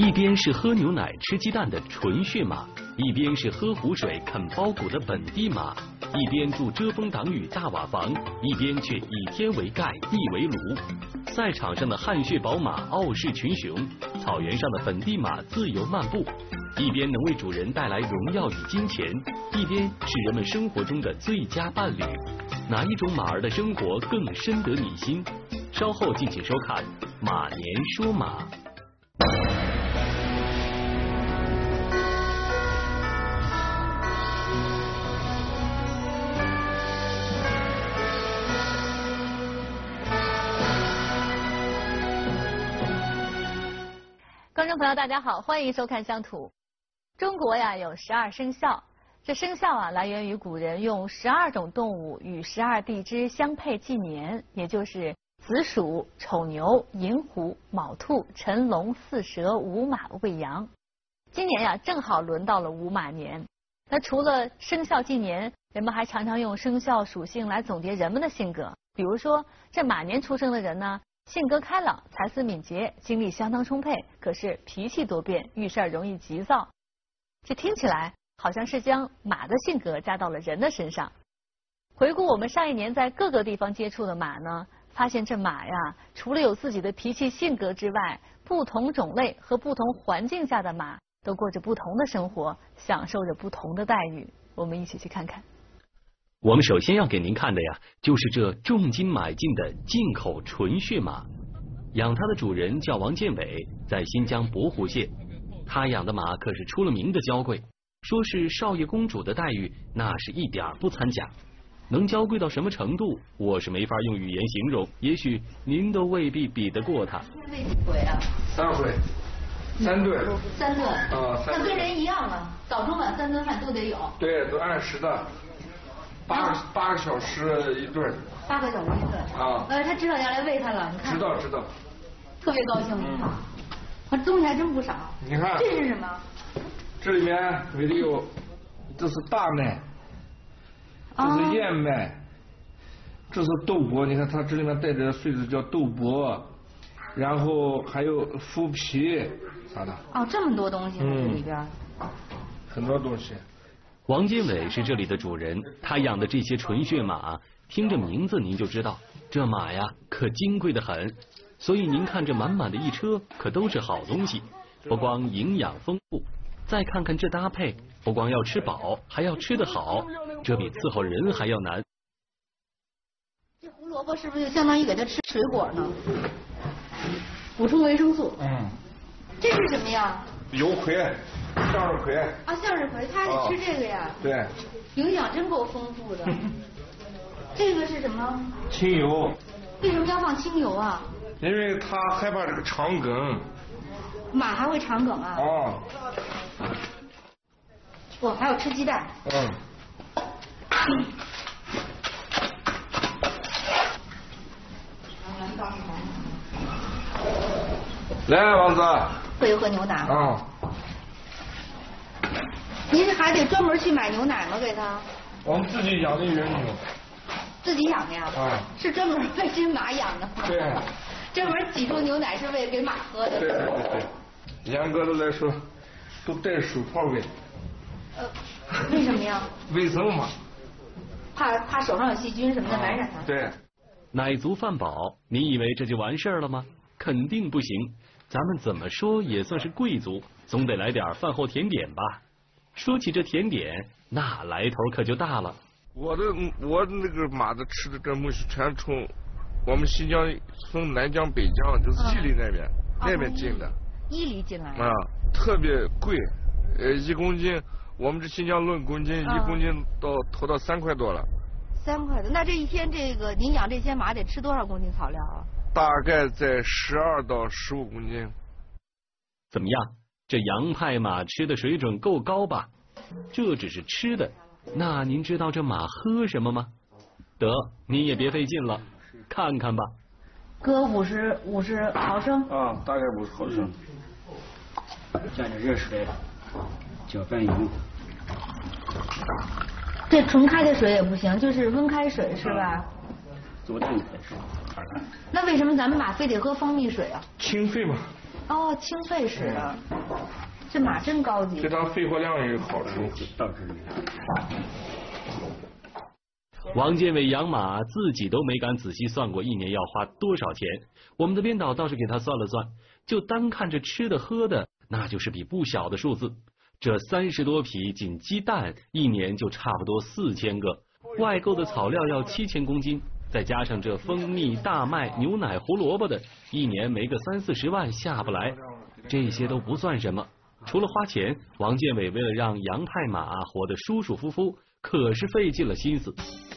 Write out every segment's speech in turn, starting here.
一边是喝牛奶吃鸡蛋的纯血马，一边是喝湖水啃包谷的本地马，一边住遮风挡雨大瓦房，一边却以天为盖地为炉。赛场上的汗血宝马傲视群雄，草原上的本地马自由漫步，一边能为主人带来荣耀与金钱，一边是人们生活中的最佳伴侣。哪一种马儿的生活更深得你心？稍后敬请收看《马年说马》。 观众朋友，大家好，欢迎收看乡土。中国呀有12生肖，这生肖啊来源于古人用12种动物与12地支相配纪年，也就是子鼠、丑牛、寅虎、卯兔、辰龙、巳蛇、午马、未羊。今年呀正好轮到了午马年。那除了生肖纪年，人们还常常用生肖属性来总结人们的性格。比如说，这马年出生的人呢，性格开朗，才思敏捷，精力相当充沛，可是脾气多变，遇事容易急躁。这听起来好像是将马的性格加到了人的身上。回顾我们上一年在各个地方接触的马呢，发现这马呀，除了有自己的脾气性格之外，不同种类和不同环境下的马都过着不同的生活，享受着不同的待遇。我们一起去看看。 我们首先要给您看的呀，就是这重金买进的进口纯血马。养它的主人叫王建伟，在新疆博湖县。他养的马可是出了名的娇贵，说是少爷公主的待遇，那是一点不掺假。能娇贵到什么程度，我是没法用语言形容，也许您都未必比得过他。 喂几回啊 ？3回，3顿。 3顿。 啊， 那跟人一样啊，早中晚3顿饭都得有。 对，都按时的。8个小时1顿。 8个小时1顿。 啊。 他知道要来喂他了，你看。 知道。 特别高兴。东西还真不少。 你看。 这是什么？ 这里面喂的有，这是大麦，这是燕麦，这是豆粕。你看它这里面带着穗子叫豆粕，然后还有麸皮啥的。 哦，这么多东西这里边。 很多东西。 王建伟是这里的主人，他养的这些纯血马，听着名字您就知道，这马呀可金贵得很。所以您看这满满的一车，可都是好东西，不光营养丰富，再看看这搭配，不光要吃饱，还要吃得好，这比伺候人还要难。 这胡萝卜是不是就相当于给它吃水果呢？补充维生素。这是什么呀？ 油葵，向日葵。 啊，向日葵，它得吃这个呀。 对。 营养真够丰富的。这个是什么？ 清油。 为什么要放清油啊？ 因为它害怕这个肠梗。 马还会肠梗啊？ 哦。 哦，还要吃鸡蛋。 来，王子。 喝牛奶。您是还得专门去买牛奶吗？给他？ 我们自己养的原牛。 自己养的呀？是专门为这马养的吗？ 对。 专门挤出牛奶是为了给马喝的。 对。严格的来说，都戴手套喂。 为什么呀？ 卫生嘛。 怕手上有细菌什么的感染它。 对。 奶足饭饱，你以为这就完事儿了吗？肯定不行。咱们怎么说也算是贵族，总得来点饭后甜点吧。说起这甜点，那来头可就大了。 我那个马的吃的这东西全从我们新疆，从南疆北疆，就是伊犁那边进的。 伊犁进来。 特别贵，1公斤，我们这新疆论公斤，1公斤投到3块多了。 3块多，那这一天这个您养这些马得吃多少公斤草料啊？ 大概在12到15公斤。 怎么样？这洋派马吃的水准够高吧？这只是吃的，那您知道这马喝什么吗？得，您也别费劲了，看看吧。 搁50毫升。 大概50毫升。 加点热水，搅拌匀。 这纯开的水也不行，就是温开水是吧？ 走动才是。 那为什么咱们马非得喝蜂蜜水啊？ 清肺嘛。 哦，清肺使的。这马真高级。 对它肺活量也有好处。 倒是。 王建伟养马自己都没敢仔细算过一年要花多少钱，我们的编导倒是给他算了算，就单看着吃的喝的，那就是笔不小的数字。这30多匹仅鸡蛋，一年就差不多4000个，外购的草料要7000公斤，再加上这蜂蜜、大麦、牛奶、胡萝卜的，一年没个30-40万下不来。这些都不算什么，除了花钱，王建伟为了让杨太马活得舒舒服服，可是费尽了心思。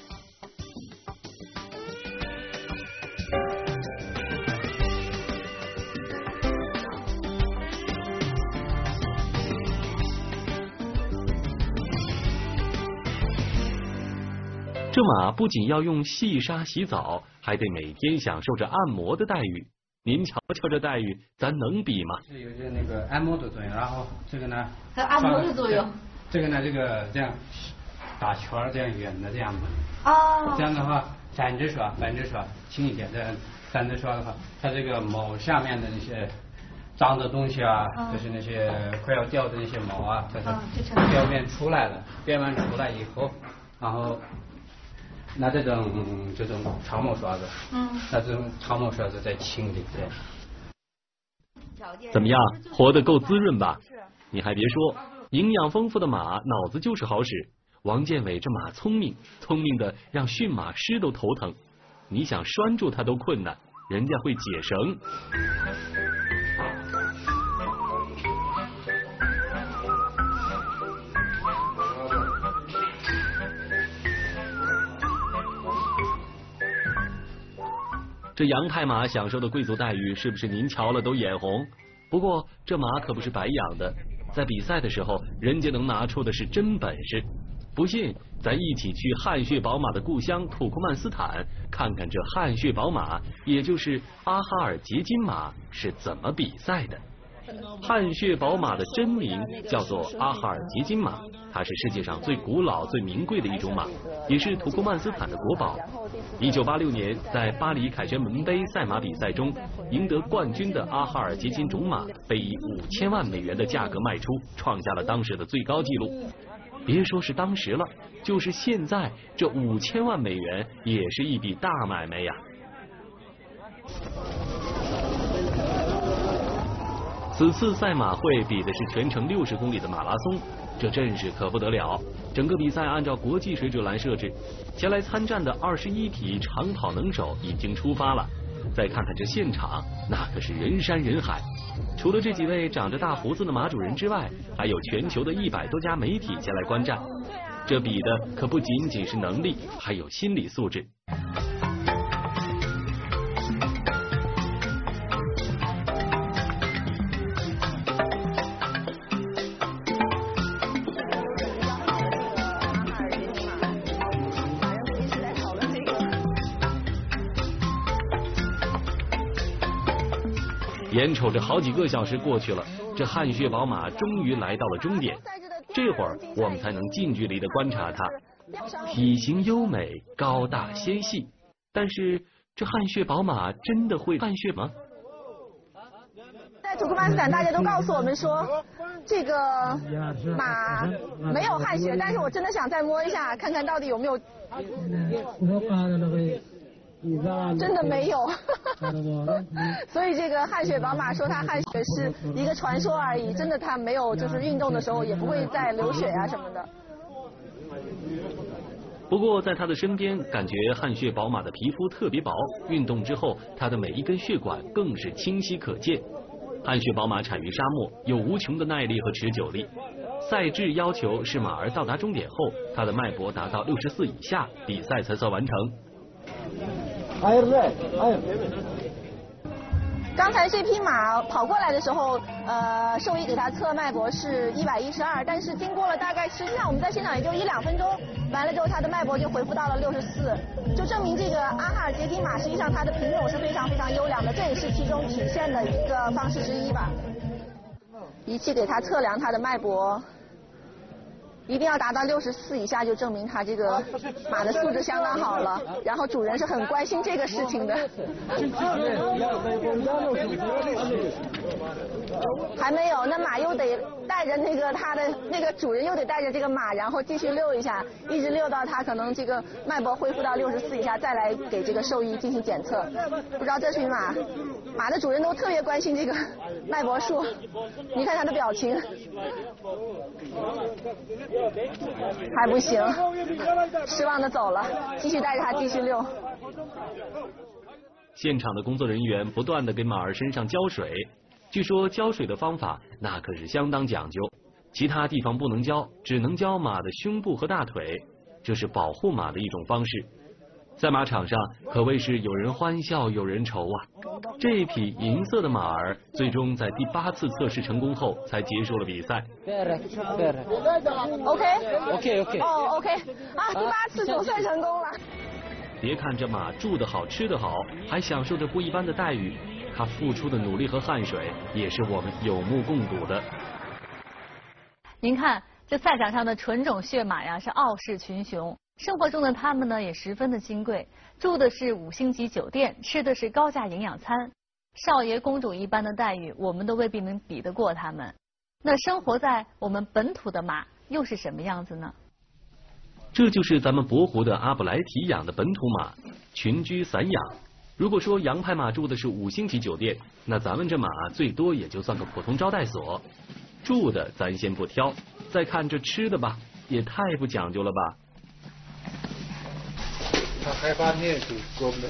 这马不仅要用细沙洗澡，还得每天享受着按摩的待遇。您瞧瞧这待遇，咱能比吗？ 是有些那个按摩的作用，然后这个呢， 还有按摩的作用。 这个呢，这个这样打圈儿，这样圆的这样子。 哦。 这样的话，反着刷轻一点，这样反着刷的话，它这个毛下面的那些脏的东西啊，就是那些快要掉的那些毛啊，它是表面出来了，表面出来以后，然后。拿这种长毛刷子，拿这种长毛刷子再清理这样。 怎么样，活得够滋润吧？你还别说，营养丰富的马脑子就是好使。王建伟这马聪明的让驯马师都头疼。你想拴住它都困难，人家会解绳。这杨太马享受的贵族待遇，是不是您瞧了都眼红？不过这马可不是白养的，在比赛的时候，人家能拿出的是真本事。不信，咱一起去汗血宝马的故乡土库曼斯坦，看看这汗血宝马，也就是阿哈尔捷金马是怎么比赛的。汗血宝马的真名叫做阿哈尔捷金马，它是世界上最古老、最名贵的一种马，也是土库曼斯坦的国宝。1986年，在巴黎凯旋门杯赛马比赛中，赢得冠军的阿哈尔捷金种马被以5000万美元的价格卖出，创下了当时的最高纪录。别说是当时了，就是现在，这5000万美元也是一笔大买卖呀。此次赛马会比的是全程60公里的马拉松，这阵势可不得了。整个比赛按照国际水准来设置，前来参战的21匹长跑能手已经出发了。再看看这现场，那可是人山人海。除了这几位长着大胡子的马主人之外，还有全球的100多家媒体前来观战。这比的可不仅仅是能力，还有心理素质。眼瞅着好几个小时过去了，这汗血宝马终于来到了终点。这会儿我们才能近距离的观察它，体型优美、高大纤细。但是这汗血宝马真的会汗血吗？ 在土库曼斯坦，大家都告诉我们说，这个马没有汗血，但是我真的想再摸一下，看看到底有没有。真的没有，所以这个汗血宝马说它汗血是一个传说而已，真的它没有，就是运动的时候也不会再流血啊什么的。 不过在它的身边，感觉汗血宝马的皮肤特别薄，运动之后它的每一根血管更是清晰可见。汗血宝马产于沙漠，有无穷的耐力和持久力。赛制要求是马儿到达终点后，它的脉搏达到64以下，比赛才算完成。 刚才这匹马跑过来的时候，兽医给它测脉搏是112，但是经过了大概，实际上我们在现场也就1-2分钟，完了之后它的脉搏就恢复到了64，就证明这个阿哈尔捷金马实际上它的品种是非常非常优良的，这也是其中体现的一个方式之一吧。仪器给它测量它的脉搏。 一定要达到64以下，就证明它这个马的素质相当好了。然后主人是很关心这个事情的。还没有，那马又得带着它的那个主人又得带着这个马，然后继续遛一下，一直遛到它可能这个脉搏恢复到64以下，再来给这个兽医进行检测。不知道这匹马的主人都特别关心这个脉搏数，你看它的表情。还不行，失望的走了，继续带着它继续遛。 现场的工作人员不断的给马儿身上浇水，据说浇水的方法那可是相当讲究，其他地方不能浇，只能浇马的胸部和大腿，这是保护马的一种方式。在马场上可谓是有人欢笑有人愁啊。这匹银色的马儿最终在第8次测试成功后才结束了比赛。 OK 哦 OK 啊，第8次总算成功了。 别看这马住得好吃得好，还享受着不一般的待遇，它付出的努力和汗水也是我们有目共睹的。 您看这赛场上的纯种血马呀，是傲视群雄。生活中的他们呢也十分的金贵，住的是5星级酒店，吃的是高价营养餐，少爷公主一般的待遇，我们都未必能比得过他们。那生活在我们本土的马又是什么样子呢？ 这就是咱们博湖的阿布莱提养的本土马，群居散养。如果说洋派马住的是5星级酒店，那咱们这马最多也就算个普通招待所。住的咱先不挑，再看这吃的吧，也太不讲究了吧。 他害怕念就过不了。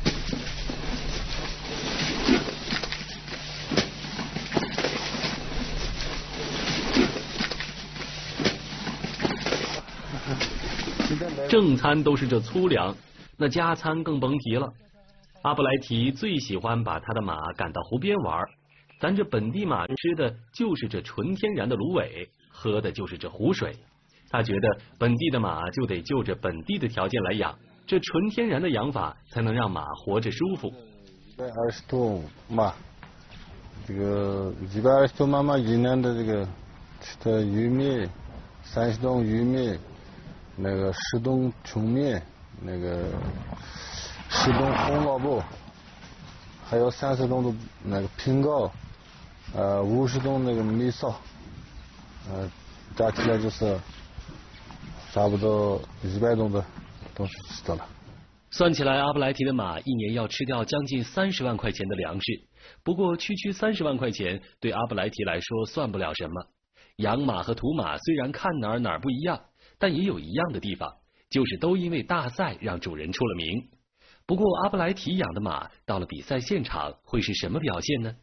正餐都是这粗粮，那加餐更甭提了。阿布莱提最喜欢把他的马赶到湖边玩，咱这本地马吃的就是这纯天然的芦苇，喝的就是这湖水。他觉得本地的马就得就着本地的条件来养，这纯天然的养法才能让马活着舒服。 120头马，这个120头马1年的这个吃的玉米，30吨玉米，那个10吨穷米，那个10吨红萝卜，还有30吨的那个苹果，50吨那个米烧，加起来就是差不多100吨的东西吃的了。 算起来，阿布莱提的马一年要吃掉将近30万块钱的粮食。不过区30万块钱对阿布莱提来说算不了什么。养马和土马虽然看哪儿不一样，但也有一样的地方，就是都因为大赛让主人出了名。不过阿布莱提养的马到了比赛现场会是什么表现呢？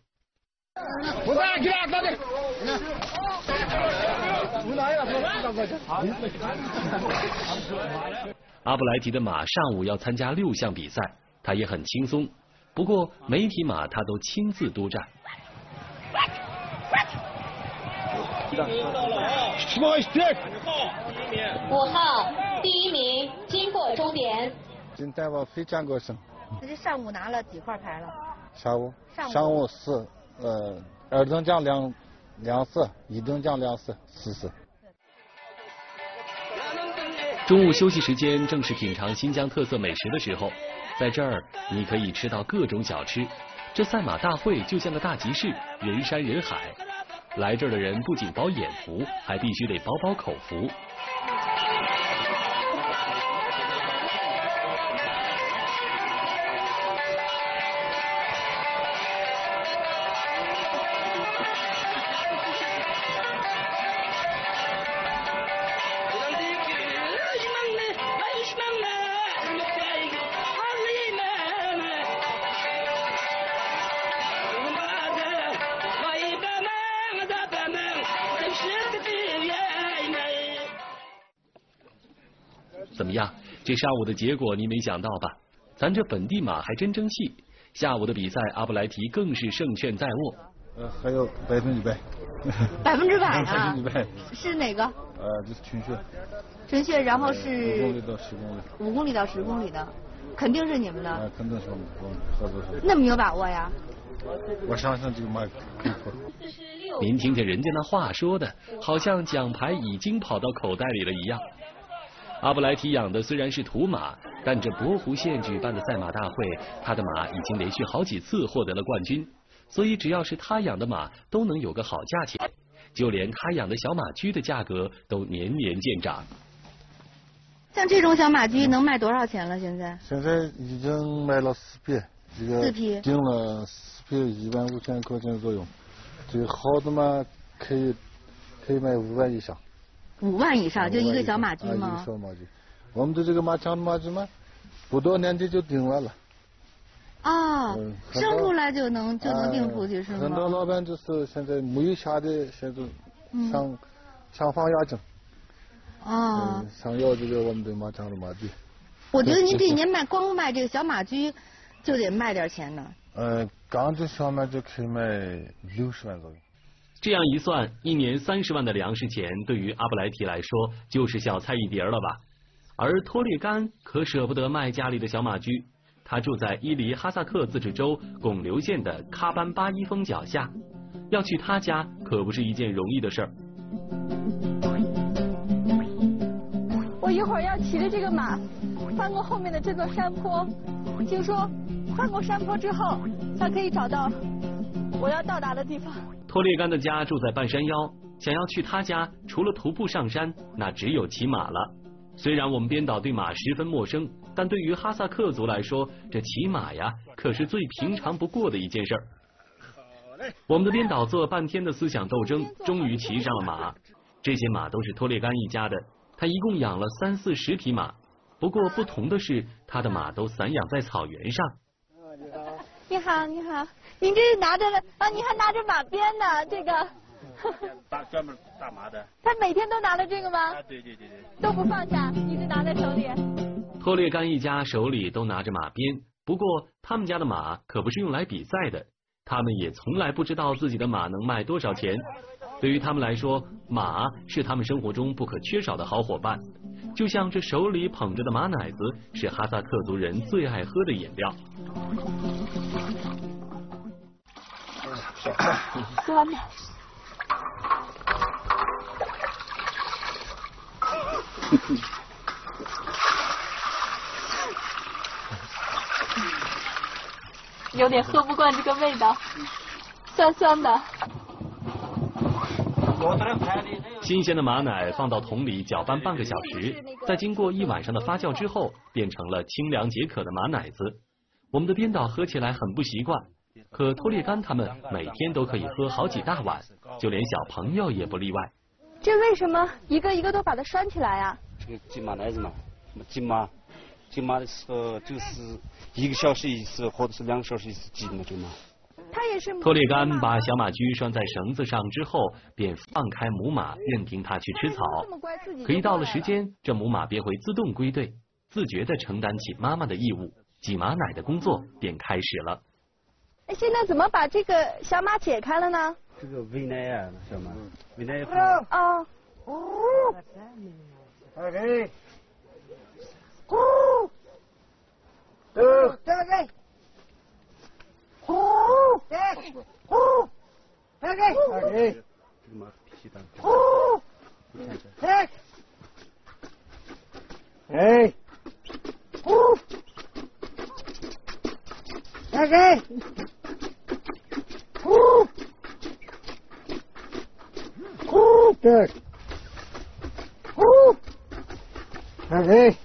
阿布莱提的马上午要参加6项比赛，他也很轻松。不过每匹马他都亲自督战。 5号第1名经过终点。 今天我非常高兴。 那这上午拿了几块牌了？ 上午4，2等奖2次，1等奖2次，4次。 中午休息时间正是品尝新疆特色美食的时候，在这儿你可以吃到各种小吃。这赛马大会就像个大集市，人山人海。来这儿的人不仅饱眼福，还必须得饱口福。怎么样？这上午的结果你没想到吧？咱这本地马还真争气。下午的比赛，阿布莱提更是胜券在握。 还有100%。 100%啊 ？100%。 是哪个？ 就是群血。 纯血，然后是 5公里到10公里。 5公里到10公里的。 肯定是你们的。 肯定是我们合作社。 那么有把握呀？ 我相信这个马可以破。 您听见人家那话说的，好像奖牌已经跑到口袋里了一样。阿布莱提养的虽然是土马，但这博湖县举办的赛马大会，他的马已经连续好几次获得了冠军，所以只要是他养的马，都能有个好价钱。就连他养的小马驹的价格都年年见涨。 像这种小马驹能卖多少钱了？现在？ 现在已经卖了4批，这个 4批定了4批15000块钱左右。这个好的马可以卖5万以上。 5万以上就一个小马驹吗？ 一个小马驹。我们的这个马场的马驹嘛，不到年底就定完了。 哦，生出来就能定出去是吗？ 很多老板就是现在没有下的，现在想放押金。想要这个我们的马场的马驹。 我觉得你这一年光卖这个小马驹，就得卖点钱呢。 刚这小马就可以卖60万左右。 这样一算，一年30万的粮食钱，对于阿布莱提来说就是小菜一碟了吧？而托列干可舍不得卖家里的小马驹，他住在伊犁哈萨克自治州巩留县的喀班巴依峰脚下，要去他家可不是一件容易的事儿。 我一会儿要骑着这个马翻过后面的这座山坡，听说翻过山坡之后，才可以找到我要到达的地方。 托列干的家住在半山腰，想要去他家，除了徒步上山，那只有骑马了。虽然我们编导对马十分陌生，但对于哈萨克族来说，这骑马呀，可是最平常不过的一件事儿。我们的编导做了半天的思想斗争，终于骑上了马。这些马都是托列干一家的，他一共养了30-40匹马。不过不同的是，他的马都散养在草原上。 你好，你好，您这是拿着啊？你还拿着马鞭呢？这个专门打马的。 他每天都拿着这个吗？ 对。 都不放下，一直拿在手里。 托列干一家手里都拿着马鞭，不过他们家的马可不是用来比赛的，他们也从来不知道自己的马能卖多少钱。对于他们来说，马是他们生活中不可缺少的好伙伴，就像这手里捧着的马奶子是哈萨克族人最爱喝的饮料。 酸的。有点喝不惯这个味道，酸酸的。 新鲜的马奶放到桶里搅拌半个小时，再经过1晚上的发酵之后，变成了清凉解渴的马奶子。我们的编导喝起来很不习惯，可托列干他们每天都可以喝好几大碗，就连小朋友也不例外。 这为什么一个一个都把它拴起来啊？ 这个金马奶子嘛，金马的时候就是1个小时一次，或者是2个小时一次挤嘛，这个马。 它也是。 托列干把小马驹拴在绳子上之后，便放开母马，任凭它去吃草。可一到了时间，这母马便会自动归队，自觉地承担起妈妈的义务，挤马奶的工作便开始了。 现在怎么把这个小马解开了呢？ 这个喂奶啊，小马，喂奶以后。 哦。 OK。 这个给。 OK。这个马脾气大。哎。 OK。 Good. Okay.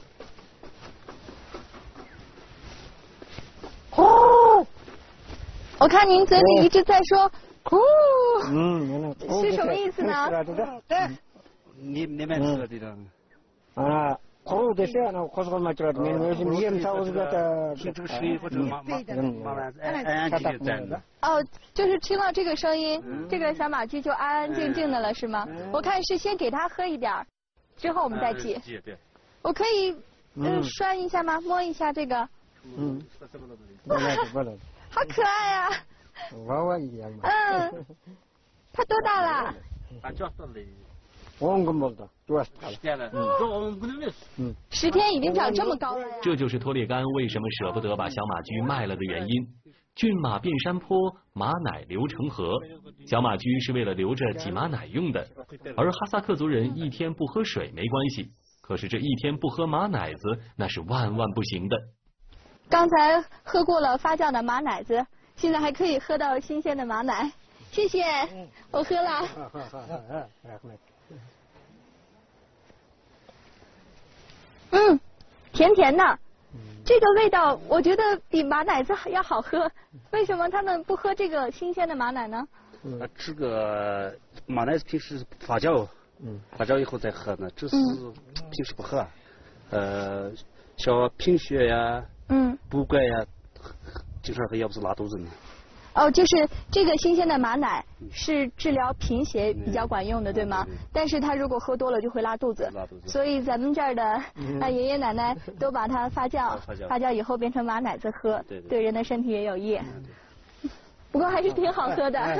我看您嘴里一直在说“哭”，是什么意思呢？ 你们知道的。 啊。哭的是那哭什么叫的？你们是你操这个听这个声音或者慢慢安静的站着。 哦，就是听到这个声音，这个小马驹就安安静静的了，是吗？我看是先给它喝一点，之后我们再挤。 对。 我可以拴一下吗？摸一下这个。好可爱啊！ 娃娃一样嘛。 它多大了？ 10天已经长这么高了呀。 这就是托列干为什么舍不得把小马驹卖了的原因。骏马遍山坡，马奶流成河。小马驹是为了留着挤马奶用的，而哈萨克族人1天不喝水没关系，可是这1天不喝马奶子那是万万不行的。 刚才喝过了发酵的马奶子，现在还可以喝到新鲜的马奶。谢谢，我喝了。甜甜的，这个味道我觉得比马奶子要好喝。为什么他们不喝这个新鲜的马奶呢？ 这个马奶子平时发酵，发酵以后再喝呢，这是平时不喝。像贫血呀，补钙呀，经常喝，要不是拉肚子呢。 就是这个新鲜的马奶是治疗贫血比较管用的，对吗？但是他如果喝多了就会拉肚子，所以咱们这儿的爷爷奶奶都把它发酵以后变成马奶子喝，对人的身体也有益。不过还是挺好喝的。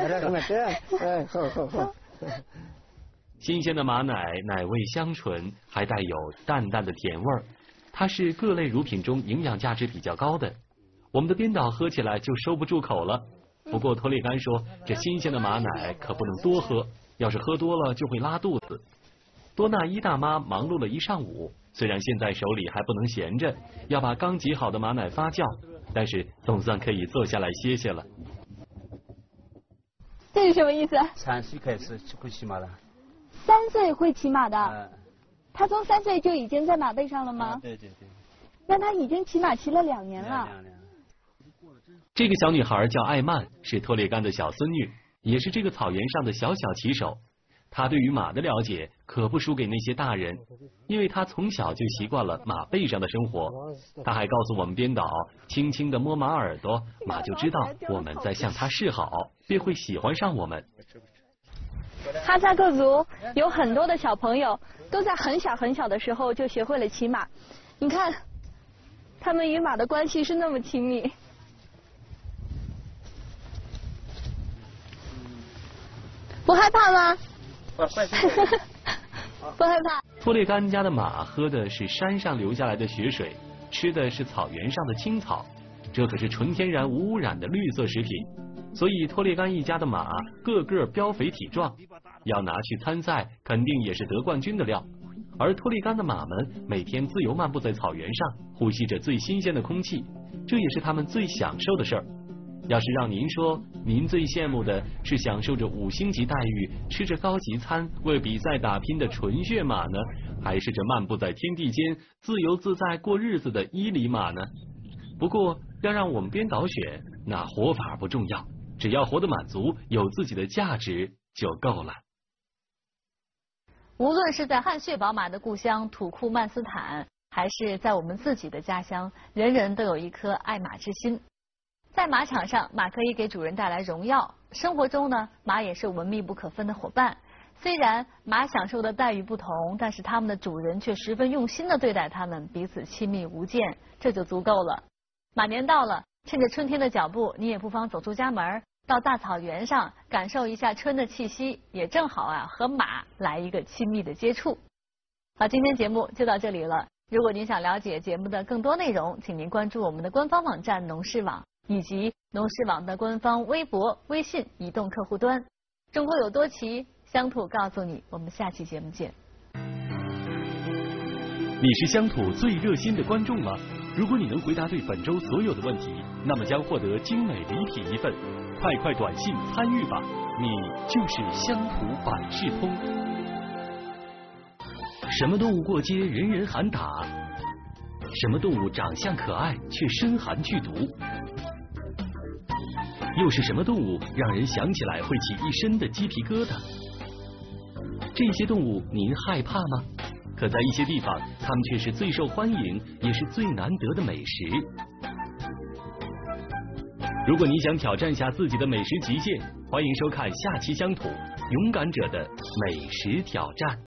新鲜的马奶奶味香醇，还带有淡淡的甜味儿，它是各类乳品中营养价值比较高的。我们的编导喝起来就收不住口了。不过托列干说，这新鲜的马奶可不能多喝，要是喝多了就会拉肚子。多纳伊大妈忙碌了一上午，虽然现在手里还不能闲着，要把刚挤好的马奶发酵，但是总算可以坐下来歇歇了。 这是什么意思 ？3岁开始就会骑马了。 3岁会骑马的？他从3岁就已经在马背上了吗？ 对。 那他已经骑马骑了2年了。 这个小女孩叫艾曼，是托列干的小孙女，也是这个草原上的小骑手。她对于马的了解可不输给那些大人，因为她从小就习惯了马背上的生活。她还告诉我们编导，轻轻地摸马耳朵，马就知道我们在向它示好，便会喜欢上我们。 哈萨克族有很多的小朋友都在很小的时候就学会了骑马，你看他们与马的关系是那么亲密。不害怕吗？不害怕。 托列干家的马喝的是山上流下来的雪水，吃的是草原上的青草，这可是纯天然无污染的绿色食品。所以托列干一家的马个个膘肥体壮，要拿去参赛肯定也是得冠军的料。而托列干的马们每天自由漫步在草原上，呼吸着最新鲜的空气，这也是他们最享受的事儿。要是让您说，您最羡慕的是享受着5星级待遇，吃着高级餐，为比赛打拼的纯血马呢，还是这漫步在天地间，自由自在过日子的伊犁马呢？不过要让我们编导选，那活法不重要，只要活得满足，有自己的价值就够了。 无论是在汗血宝马的故乡土库曼斯坦，还是在我们自己的家乡，人人都有一颗爱马之心。在马场上，马可以给主人带来荣耀；生活中呢，马也是我们密不可分的伙伴。虽然马享受的待遇不同，但是他们的主人却十分用心的对待他们，彼此亲密无间，这就足够了。马年到了，趁着春天的脚步，你也不妨走出家门，到大草原上感受一下春的气息，也正好和马来一个亲密的接触。好，今天节目就到这里了。如果您想了解节目的更多内容，请您关注我们的官方网站农事网，以及农事网的官方微博、微信移动客户端。中国有多奇，乡土告诉你。我们下期节目见。 你是乡土最热心的观众吗？如果你能回答对本周所有的问题，那么将获得精美礼品1份。快短信参与吧，你就是乡土百事通。什么动物过街人人喊打？什么动物长相可爱却深含剧毒？又是什么动物让人想起来会起一身的鸡皮疙瘩？这些动物您害怕吗？可在一些地方，它们却是最受欢迎，也是最难得的美食。如果你想挑战下自己的美食极限，欢迎收看下期乡土勇敢者的美食挑战。